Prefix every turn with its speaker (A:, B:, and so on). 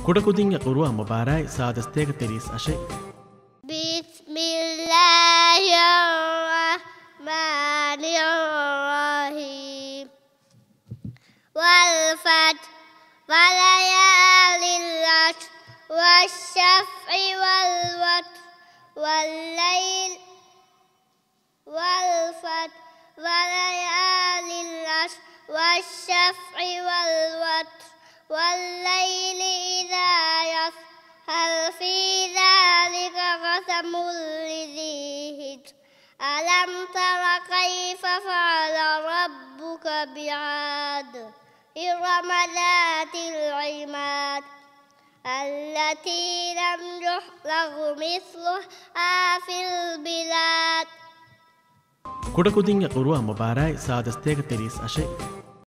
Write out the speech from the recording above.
A: ಕುಡಕುದಿಂಗ ಕುರುವ ಮುಬಾರಾಯ್ ಸಾದಸ್ತೇಗ ತೆರೀಸ್ ಅಶೆ
B: ಬಿಸ್ಮಿಲ್ಲಾಹಿರ್ರಹ್ಮಾನಿರ್ರಹೀಮ್ ವಲ್ ಫಜ್ರ್ ವಲಯಾಲಿಲ್ ಅಶ್ರ್ والشفع والوتر والليل والفجر وليال العشر والشفع والوتر والليل إذا يسر هل في ذلك قسم لذي حجر ألم تر كيف فعل ربك بعاد إرم ذات العماد التي لم يخلق مثلها في البلاد
A: ಕುಡಕುದಿಂಗ ಕುರುವ ಮುಬಾರಾಯ್ ಸಾದಸ್ತೇಗ ತೆರೀಸ್ ಅಶೆ